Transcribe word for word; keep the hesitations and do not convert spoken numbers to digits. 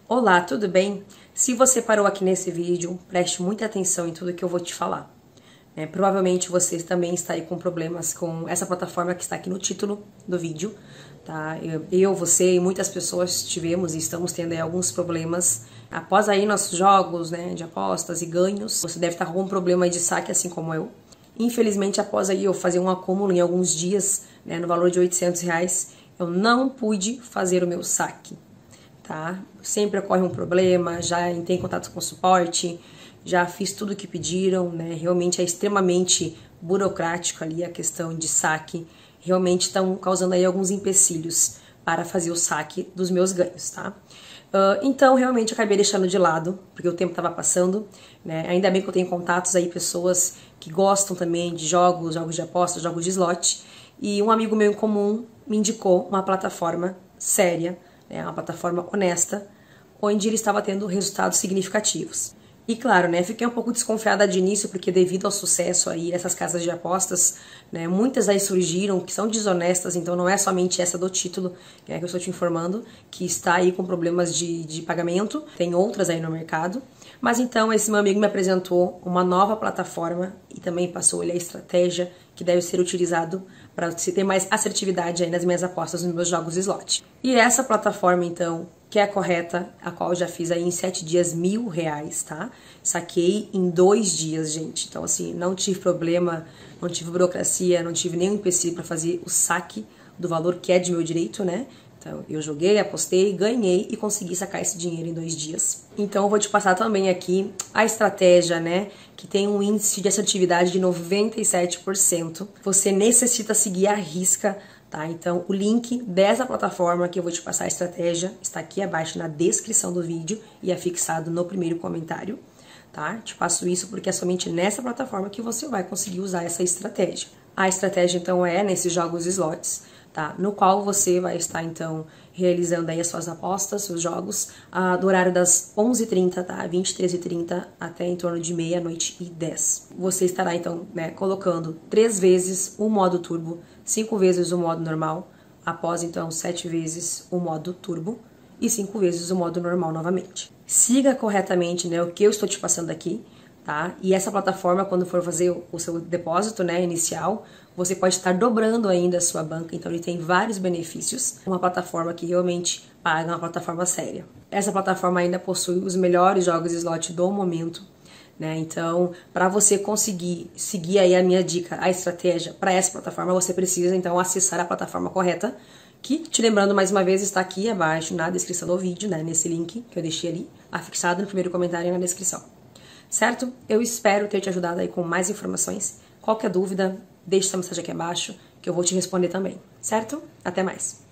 Olá, tudo bem? Se você parou aqui nesse vídeo, preste muita atenção em tudo que eu vou te falar. É, provavelmente você também está aí com problemas com essa plataforma que está aqui no título do vídeo, tá? Eu, eu, você e muitas pessoas tivemos e estamos tendo aí alguns problemas após aí nossos jogos, né, de apostas e ganhos. Você deve estar com algum problema aí de saque, assim como eu. Infelizmente, após aí eu fazer um acúmulo em alguns dias, né, no valor de oitocentos reais, eu não pude fazer o meu saque. Tá? Sempre ocorre um problema, já entrei em contato com o suporte, já fiz tudo o que pediram, né? Realmente é extremamente burocrático ali a questão de saque, realmente estão causando aí alguns empecilhos para fazer o saque dos meus ganhos, tá? Uh, então, realmente, acabei deixando de lado, porque o tempo estava passando, né? Ainda bem que eu tenho contatos aí, pessoas que gostam também de jogos, jogos de aposta, jogos de slot, e um amigo meu em comum me indicou uma plataforma séria, é uma plataforma honesta, onde ele estava tendo resultados significativos. E claro, né, fiquei um pouco desconfiada de início, porque devido ao sucesso aí dessas casas de apostas, né, muitas aí surgiram que são desonestas, então não é somente essa do título, que, é que eu estou te informando, que está aí com problemas de, de pagamento, tem outras aí no mercado. Mas então esse meu amigo me apresentou uma nova plataforma e também passou ele a estratégia que deve ser utilizado para se ter mais assertividade aí nas minhas apostas nos meus jogos de slot. E essa plataforma então, que é a correta, a qual eu já fiz aí em sete dias mil reais, tá? Saquei em dois dias, gente. Então assim, não tive problema, não tive burocracia, não tive nenhum empecilho para fazer o saque do valor que é de meu direito, né? Então, eu joguei, apostei, ganhei e consegui sacar esse dinheiro em dois dias. Então, eu vou te passar também aqui a estratégia, né, que tem um índice de assertividade de noventa e sete por cento. Você necessita seguir a risca, tá? Então, o link dessa plataforma que eu vou te passar a estratégia está aqui abaixo na descrição do vídeo e é fixado no primeiro comentário, tá? Te passo isso porque é somente nessa plataforma que você vai conseguir usar essa estratégia. A estratégia, então, é nesses jogos slots, tá? No qual você vai estar, então, realizando aí as suas apostas, seus jogos, ah, do horário das onze e trinta, tá? vinte e três e trinta até em torno de meia-noite e dez. Você estará, então, né, colocando três vezes o modo turbo, cinco vezes o modo normal, após, então, sete vezes o modo turbo e cinco vezes o modo normal novamente. Siga corretamente, né, o que eu estou te passando aqui, tá? E essa plataforma, quando for fazer o seu depósito, né, inicial, você pode estar dobrando ainda a sua banca, então ele tem vários benefícios. Uma plataforma que realmente paga, uma plataforma séria. Essa plataforma ainda possui os melhores jogos de slot do momento, né? Então, para você conseguir seguir aí a minha dica, a estratégia para essa plataforma, você precisa então acessar a plataforma correta, que, te lembrando mais uma vez, está aqui abaixo na descrição do vídeo, né, nesse link que eu deixei ali, afixado no primeiro comentário e na descrição. Certo? Eu espero ter te ajudado aí com mais informações. Qualquer dúvida, deixe sua mensagem aqui abaixo, que eu vou te responder também. Certo? Até mais!